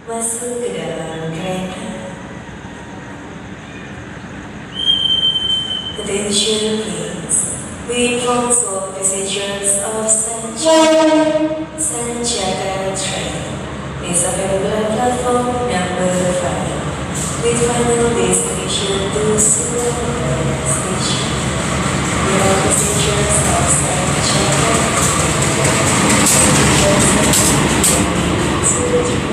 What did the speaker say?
Masuk ke dalam kereta. Attention please. We inform all passengers of Santiago train is available at platform number 5 with final destination to Surabaya station. We are passengers of Santiago.